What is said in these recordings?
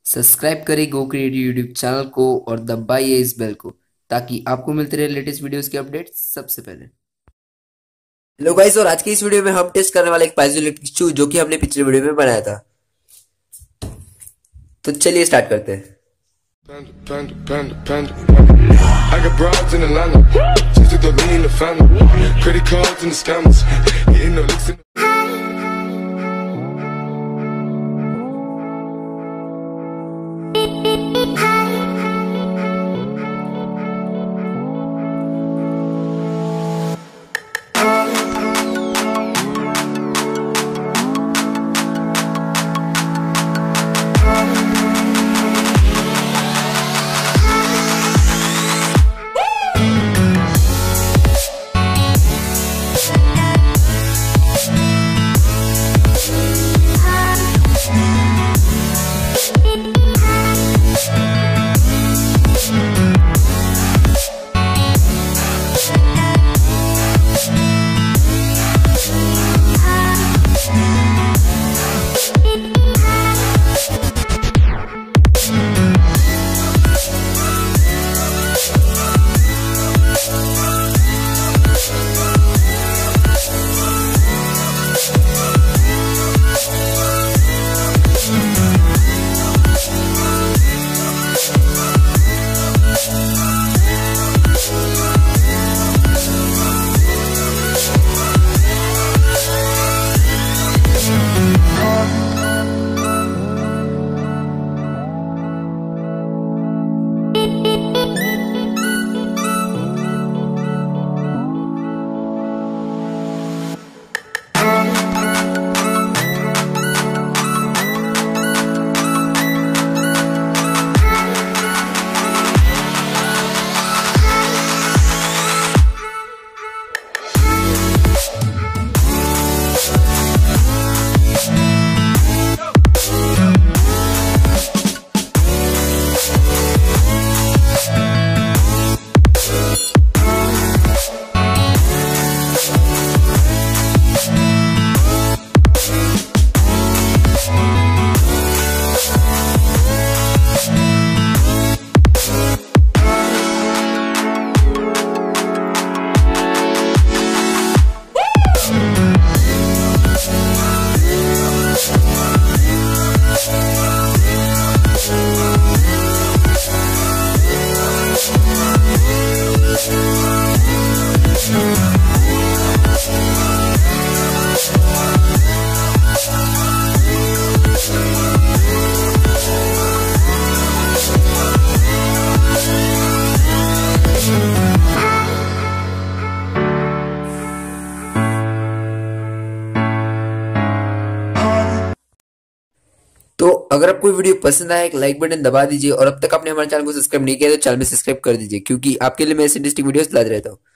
Subscribe करें गो creative YouTube channel को और दबाइए इस बेल को ताकि आपको मिलते रहे लेटेस्ट वीडियोस के अपडेट सबसे पहले। हेलो गाइस, और आज की इस वीडियो में हम टेस्ट करने वाले एक पाइजोइलेक्ट्रिक शू जो कि हमने पिछले वीडियो में बनाया था। तो चलिए स्टार्ट करते हैं। I got broads in Atlanta, just to throw me in the family, credit cards and the scammers, getting no licks in तो अगर आपको वीडियो पसंद आया एक लाइक बटन दबा दीजिए, और अब तक आपने हमारे चैनल को सब्सक्राइब नहीं किया तो चैनल में सब्सक्राइब कर दीजिए, क्योंकि आपके लिए मैं ऐसे इंटरेस्टिंग वीडियोस लाते रहता हूँ।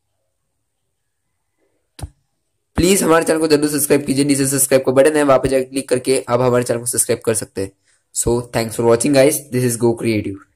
प्लीज हमारे चैनल को जरूर सब्सक्राइब कीजिए। नीचे सब्सक्राइब का बटन है, वहां पर जाकर क्लिक करके आप हमारे चैनल को सब्सक्राइब कर सकते हैं। So thanks for watching guys, this is go creative.